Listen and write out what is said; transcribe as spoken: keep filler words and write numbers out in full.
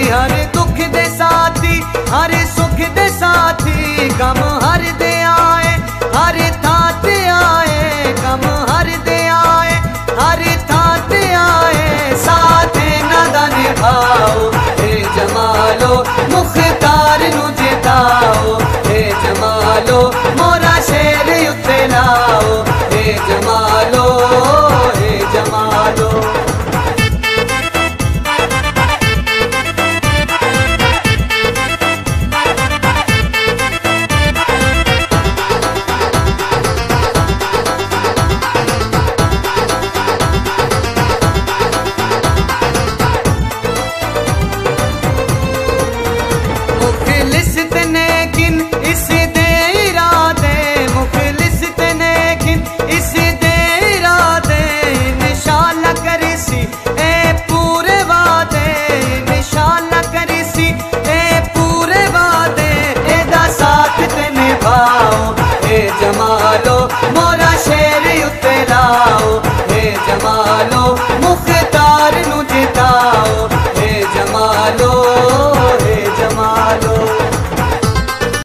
हर दुख दे साथी, हर सुख दे साथी, गम हर दे आए, हर थां ते आए, गम हर दे आए, हर थां ते आए, साथ इन्हां दा निभाओ। हे जमालो मुख्तार नू जिताओ, हे जमालो मोरा शेर उत्ते लाओ, हे जमालो